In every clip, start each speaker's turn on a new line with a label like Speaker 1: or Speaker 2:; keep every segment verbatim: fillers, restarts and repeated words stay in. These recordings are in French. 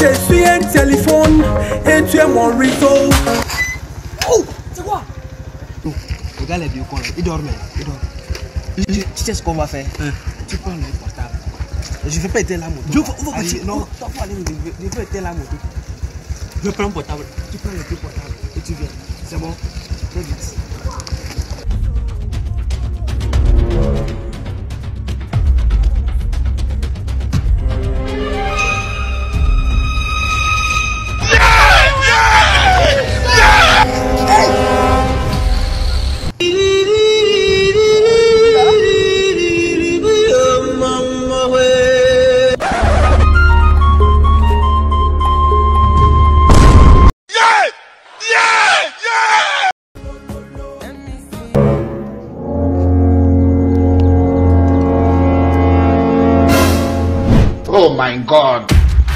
Speaker 1: Je suis un téléphone et tu es mon réseau.
Speaker 2: Oh, c'est quoi? Oh, regarde les deux cons là, ils dorment, ils dorment. Tu, tu sais ce qu'on va faire? Hein? Tu prends le portable. Je vais pas éteindre la moto. Je vais Allez, non, toi faut aller, je vais éteindre la moto. Je prends le portable. Tu prends le petit portable et tu viens. C'est bon? Très vite.
Speaker 3: Oh my God!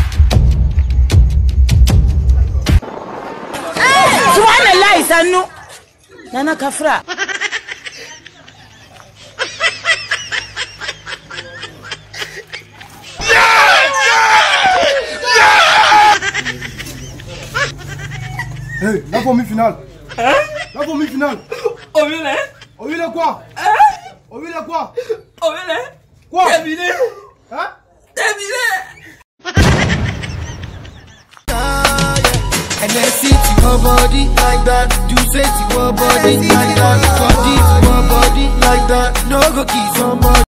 Speaker 4: Subhanallah, Sanu. Nana Kafra.
Speaker 5: Hey, la famille finale.
Speaker 1: Hein?
Speaker 5: La famille finale.
Speaker 1: Au milieu, hein?
Speaker 5: Au milieu quoi?
Speaker 1: Hein?
Speaker 5: Au milieu quoi?
Speaker 1: Au milieu, hein?
Speaker 5: Quoi?
Speaker 1: Terminé.
Speaker 5: Hein?
Speaker 1: Terminé.
Speaker 6: And then see to your body like that. Do say to your body like that. Body to your body like that. No go kiss somebody.